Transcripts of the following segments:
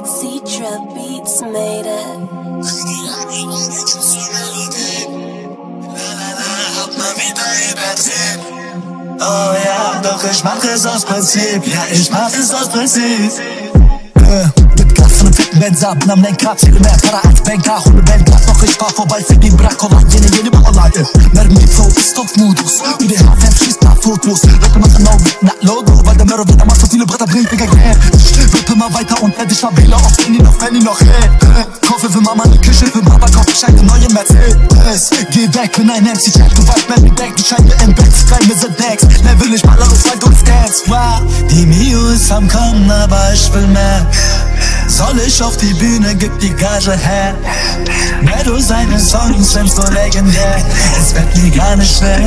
Citra Beats made it. Oh ja, doch ich mach es aus Prinzip. Ja, ich mach es aus Prinzip. Mit Gas von ficken Benzaben am Lenkrad. Zähle mehr Para als Banker, hole Belgrad. Doch ich fahr vorbei, fick den Brakola. Jene Ballei. Mermi Flow ist auf Modus. IDH-Fan schießt nach Fotos. Leute machen Augen, na Logo. Weil der Mero wieder macht so viele Bretter, bringt Digga Geld. Ripp immer weiter und hätte ich mal Wähler auf Handy noch, wenn ich noch Koffer für Mama, ne Küche für Papa, kauf ich eine neue Mercedes. Geh weg, bin ein MC, check, du weißt, Mary Back, du scheinst mir im Back, frei mir sind Decks. Mehr will ich mal aus, weil du scans. Wow, die Mio ist am Kommen, aber ich will mehr. Soll ich auf die Bühne, gib die Gage her. Mero seine Songs sind so legendär. Es wird mir gar nicht schwer.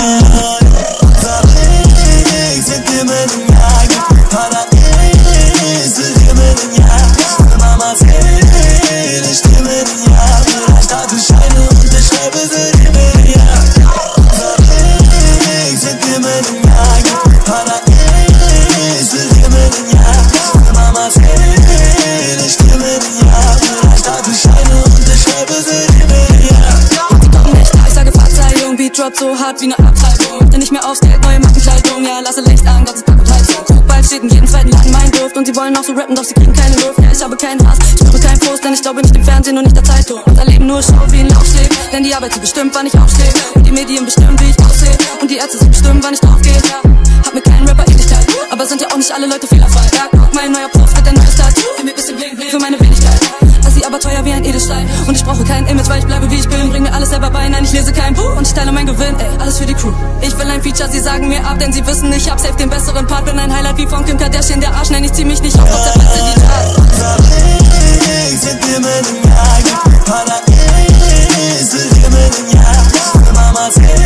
Sind wir mit dem Jahr, gib mir Paradies, sind wir mit dem Jahr. Für Mamas Geld, ich stehe mit dem Jahr. Vielleicht hab ich eine und ich schreibe für die Milliarden. Sind wir mit dem Jahr, gib mir Paradies, sind wir mit dem Jahr. Für Mamas Geld, ich stehe mit dem Jahr. Vielleicht hab ich eine und ich schreibe für die Milliarden. Die kommen nicht, ich sage Verzeihung, Beat drop so hart wie ne Abtreibung. Denn nicht mehr aufsteht, neue Markenkleidung, ja, lasse Licht an, Gottes Pack und Heizung. Bald steht in jedem zweiten Laden mein Duft und sie wollen auch so rappen, doch sie kriegen keine Luft. Ja, ich habe keinen Hass, spüre keinen Frust, denn ich glaube nicht im Fernsehen und nicht der Zeitung. Unser Leben nur Show wie ein Laufsteg, denn die Arbeit sie bestimmt, wann ich aufstehe. Und die Medien bestimmen, wie ich aussehe. Und die Ärzte sie bestimmen, wann ich draufgehe. Ja, hab mit keinen Rapper Ähnlichkeit, aber sind ja auch nicht alle Leute fehlerfrei. Ja, mein neuer Prof wird der neue Start, gib mir bisschen Bling Bling für meine Wenigkeit. Sie aber teuer wie ein Edelstein. Und ich brauche kein Image, weil ich bleibe wie ich bin. Bring mir alles selber bei, nein, ich lese kein Buch. Und ich teile mein Gewinn, ey, alles für die Crew. Ich will ein Feature, sie sagen mir ab, denn sie wissen, ich hab safe den besseren Part. Bin ein Highlight wie von Kim Kardashian, der Arsch, nein, ich zieh mich nicht auf, zerfetze die Tat. Sind wir mit dem Jahr, gib mir Paradies, sind wir mit dem Jahr. Für Mamas Geld.